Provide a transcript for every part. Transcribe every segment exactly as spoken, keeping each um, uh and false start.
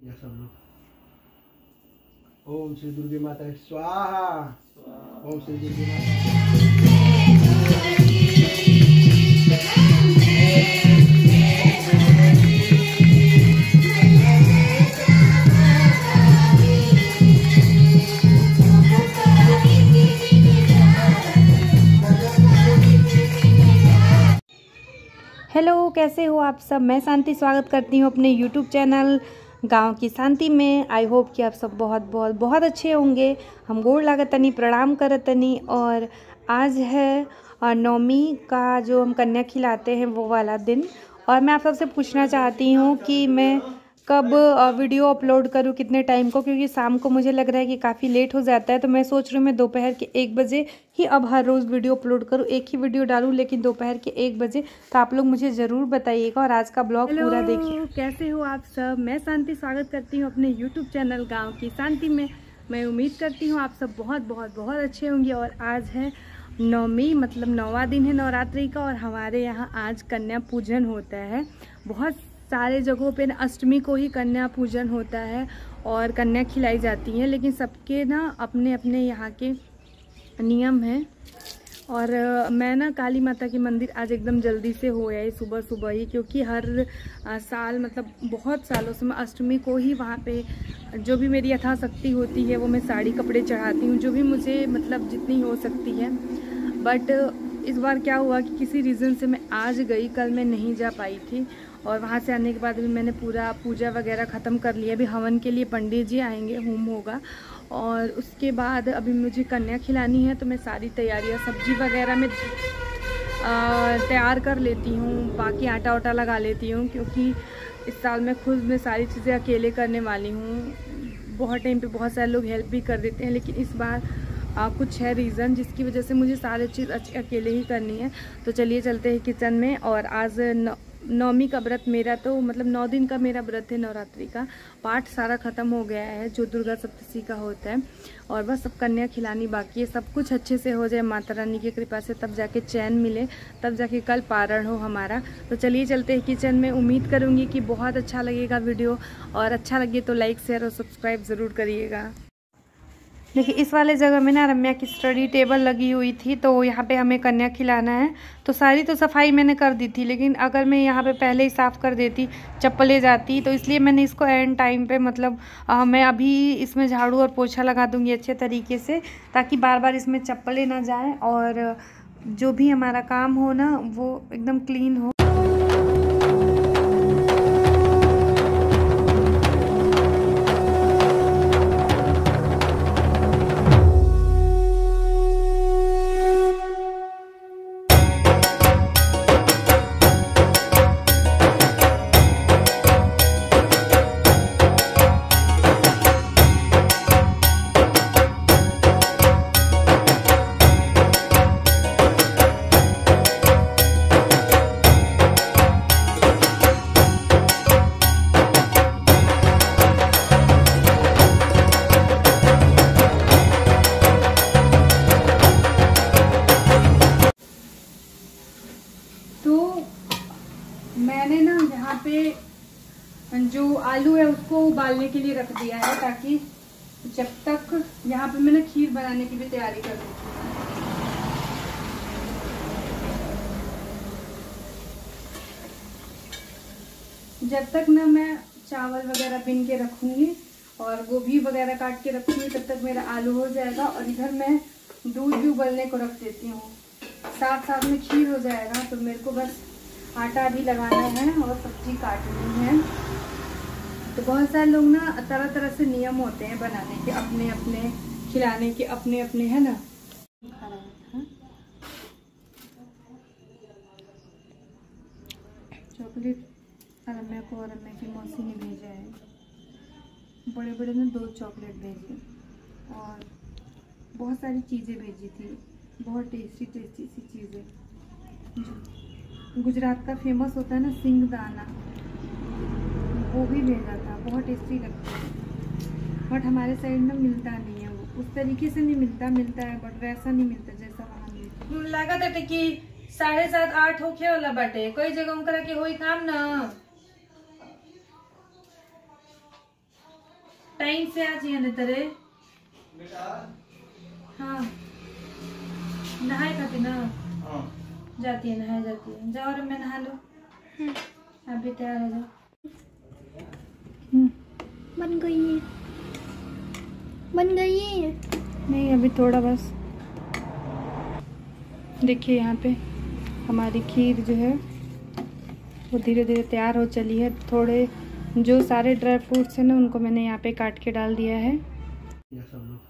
या सब लोग। ओम श्री दुर्गे माता स्वाहा। ओम श्री दुर्गे माता। हेलो, कैसे हो आप सब। मैं शांति स्वागत करती हूँ अपने यूट्यूब चैनल गांव की शांति में। आई होप कि आप सब बहुत बहुत बहुत अच्छे होंगे। हम गोड़ लागत तनी, प्रणाम करत तनी। और आज है नवमी का जो हम कन्या खिलाते हैं वो वाला दिन। और मैं आप सबसे पूछना चाहती हूँ कि मैं कब वीडियो अपलोड करूँ, कितने टाइम को, क्योंकि शाम को मुझे लग रहा है कि काफ़ी लेट हो जाता है। तो मैं सोच रही हूँ मैं दोपहर के एक बजे ही अब हर रोज़ वीडियो अपलोड करूँ, एक ही वीडियो डालूँ लेकिन दोपहर के एक बजे। तो आप लोग मुझे ज़रूर बताइएगा और आज का ब्लॉग पूरा देखिए। कैसे हो आप सब। मैं शांति स्वागत करती हूँ अपने यूट्यूब चैनल गाँव की शांति में। मैं उम्मीद करती हूँ आप सब बहुत बहुत बहुत अच्छे होंगे। और आज है नवमी, मतलब नौवा दिन है नवरात्रि का। और हमारे यहाँ आज कन्या पूजन होता है। बहुत सारे जगहों पे ना अष्टमी को ही कन्या पूजन होता है और कन्या खिलाई जाती है, लेकिन सबके ना अपने अपने यहाँ के नियम हैं। और मैं ना काली माता के मंदिर आज एकदम जल्दी से हो आई सुबह सुबह ही, क्योंकि हर आ, साल मतलब बहुत सालों से मैं अष्टमी को ही वहाँ पे जो भी मेरी यथाशक्ति होती है वो मैं साड़ी कपड़े चढ़ाती हूँ, जो भी मुझे मतलब जितनी हो सकती है। बट इस बार क्या हुआ कि किसी रीज़न से मैं आज गई, कल मैं नहीं जा पाई थी। और वहाँ से आने के बाद भी मैंने पूरा पूजा वगैरह ख़त्म कर लिया। अभी हवन के लिए पंडित जी आएंगे, होम होगा। और उसके बाद अभी मुझे कन्या खिलानी है, तो मैं सारी तैयारियाँ सब्जी वगैरह में तैयार कर लेती हूँ। बाकी आटा वाटा लगा लेती हूँ, क्योंकि इस साल मैं खुद में सारी चीज़ें अकेले करने वाली हूँ। बहुत टाइम पे बहुत सारे लोग हेल्प भी कर देते हैं, लेकिन इस बार आ, कुछ है रीज़न जिसकी वजह से मुझे सारी चीज़ अकेले ही करनी है। तो चलिए चलते हैं किचन में। और आज न, नवमी का व्रत मेरा, तो मतलब नौ दिन का मेरा व्रत है नवरात्रि का। पाठ सारा ख़त्म हो गया है जो दुर्गा सप्तशी का होता है। और बस सब कन्या खिलानी बाकी है। सब कुछ अच्छे से हो जाए माता रानी की कृपा से, तब जाके चैन मिले, तब जाके कल पारण हो हमारा। तो चलिए चलते हैं किचन में। उम्मीद करूँगी कि बहुत अच्छा लगेगा वीडियो, और अच्छा लगे तो लाइक शेयर और सब्सक्राइब ज़रूर करिएगा। देखिए, इस वाले जगह में ना रम्या की स्टडी टेबल लगी हुई थी, तो यहाँ पे हमें कन्या खिलाना है। तो सारी तो सफाई मैंने कर दी थी, लेकिन अगर मैं यहाँ पे पहले ही साफ़ कर देती चप्पलें जाती, तो इसलिए मैंने इसको एंड टाइम पे मतलब आ, मैं अभी इसमें झाड़ू और पोछा लगा दूँगी अच्छे तरीके से, ताकि बार बार इसमें चप्पलें ना जाएँ और जो भी हमारा काम हो ना वो एकदम क्लीन हो। मैंने ना यहाँ पे जो आलू है उसको उबालने के लिए रख दिया है, ताकि जब तक यहाँ पे मैंने खीर बनाने की भी तैयारी कर दी थी। जब तक ना मैं चावल वगैरह बिन के रखूंगी और गोभी वगैरह काट के रखूंगी, तब तक मेरा आलू हो जाएगा। और इधर मैं दूध भी उबलने को रख देती हूँ, साथ साथ में खीर हो जाएगा। तो मेरे को बस आटा भी लगाना है और सब्जी काटनी है। तो बहुत सारे लोग ना तरह तरह से नियम होते हैं बनाने के, अपने अपने खिलाने के अपने अपने, है ना। चॉकलेट रम्या को और रम्या की मौसी ने भेजा है, बड़े बड़े ने दो चॉकलेट भेजे और बहुत सारी चीज़ें भेजी थी, बहुत टेस्टी टेस्टी सी चीज़ें। गुजरात का फेमस होता है ना सिंगदाना, वो भी भेजा था, बहुत टेस्टी लगता है। बट हमारे साइड में मिलता नहीं है, वो उस तरीके से नहीं मिलता, मिलता है बट वैसा नहीं मिलता जैसा वहाँ मिलता। लगा था कि साढ़े सात आठ होखे वाला बाटे, कई जगह करा के होई काम ना। टाइम से आ चाहिए नहीं तेरे। हाँ नहाए खाती ना जाती है, नहाए जाती है। जाओ और मैं नहा लो, आप भी तैयार हो जाओ। बन गई है, बन गई है। नहीं अभी थोड़ा बस। देखिए यहाँ पे हमारी खीर जो है वो धीरे धीरे तैयार हो चली है। थोड़े जो सारे ड्राई फ्रूट्स हैं ना उनको मैंने यहाँ पे काट के डाल दिया है। ये सब लोग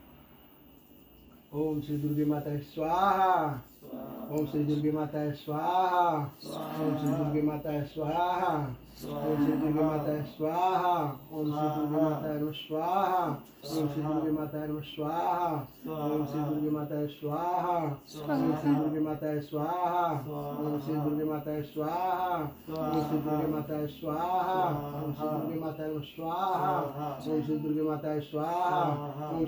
ओम श्री दुर्गे माता स्वाहा, ओम श्री दुर्गे माता स्वाहा, ओम श्री दुर्गे माता स्वाहा, ओम श्री दुर्गे माता स्वाहा, ओम श्री दुर्गे माता स्वाहा, ओम श्री दुर्गे माता स्वाहा, ओम श्री दुर्गे माता स्वाहा, ओम श्री दुर्गे माता स्वाहा, ओम श्री दुर्गे माता स्वाहा, ओम श्री दुर्गे माता स्वाहा, ओम श्री दुर्गे माता स्वाहा, ओम श्री दुर्गे माता स्वाहा।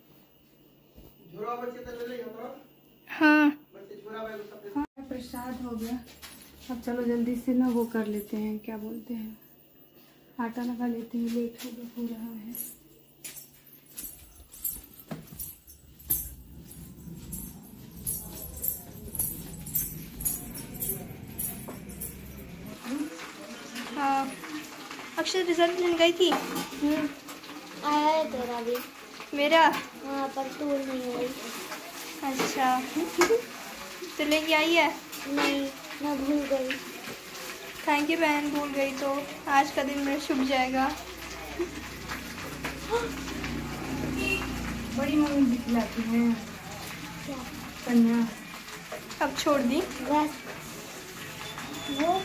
हाँ हाँ प्रसाद हो गया। अब चलो जल्दी से ना वो कर लेते हैं, क्या बोलते हैं, आटा लगा लेते हैं, लेट हो गया हो रहा है। हाँ अक्षर रिजल्ट मिल गई थी। आया है तेरा भी। मेरा हाँ पर तू नहीं हुई। अच्छा तो लेके आई है? नहीं मैं भूल गई। थैंक यू बहन, भूल गई तो आज का दिन मेरा शुभ जाएगा। बड़ी मम्मी दिखलाती हैं कन्या। अब छोड़ दी बस वो।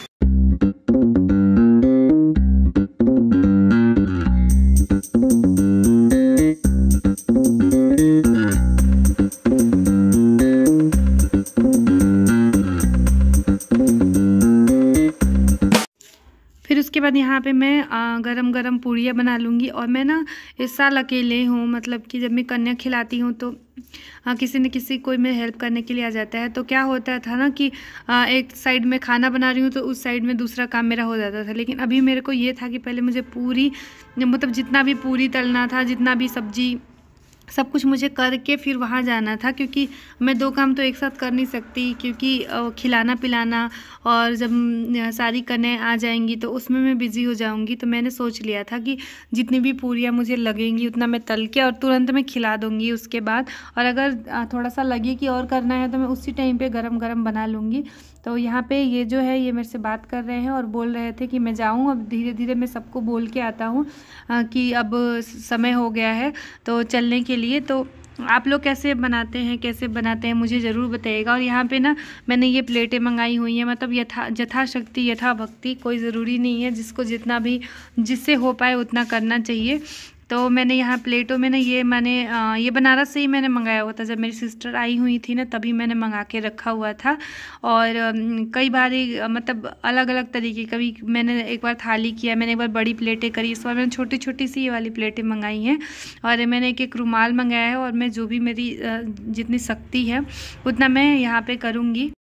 फिर उसके बाद यहाँ पे मैं आ, गरम गरम पूड़ियाँ बना लूँगी। और मैं ना इस साल अकेले हूँ, मतलब कि जब मैं कन्या खिलाती हूँ तो आ, किसी न किसी कोई मेरे हेल्प करने के लिए आ जाता है। तो क्या होता था ना कि आ, एक साइड में खाना बना रही हूँ तो उस साइड में दूसरा काम मेरा हो जाता था। लेकिन अभी मेरे को ये था कि पहले मुझे पूरी मतलब जितना भी पूरी तलना था, जितना भी सब्जी, सब कुछ मुझे करके फिर वहाँ जाना था, क्योंकि मैं दो काम तो एक साथ कर नहीं सकती, क्योंकि खिलाना पिलाना और जब सारी कन्याएं आ जाएंगी तो उसमें मैं बिज़ी हो जाऊंगी। तो मैंने सोच लिया था कि जितनी भी पूरियाँ मुझे लगेंगी उतना मैं तल के और तुरंत मैं खिला दूंगी उसके बाद। और अगर थोड़ा सा लगे कि और करना है तो मैं उसी टाइम पे गरम गरम बना लूँगी। तो यहाँ पे ये जो है ये मेरे से बात कर रहे हैं और बोल रहे थे कि मैं जाऊँ। अब धीरे धीरे मैं सबको बोल के आता हूँ कि अब समय हो गया है तो चलने के लिए। तो आप लोग कैसे बनाते हैं, कैसे बनाते हैं मुझे ज़रूर बताइएगा। और यहाँ पे ना मैंने ये प्लेटें मंगाई हुई हैं, मतलब यथा यथाशक्ति यथा भक्ति, कोई ज़रूरी नहीं है, जिसको जितना भी जिससे हो पाए उतना करना चाहिए। तो मैंने यहाँ प्लेटों में ना ये मैंने ये बनारस से ही मैंने मंगाया हुआ था। जब मेरी सिस्टर आई हुई थी ना तभी मैंने मंगा के रखा हुआ था। और कई बार मतलब अलग अलग तरीके, कभी मैंने एक बार थाली किया, मैंने एक बार बड़ी प्लेटें करी, इस बार मैंने छोटी छोटी सी ये वाली प्लेटें मंगाई हैं। और मैंने एक एक रुमाल मंगाया है। और मैं जो भी मेरी जितनी शक्ति है उतना मैं यहाँ पर करूँगी।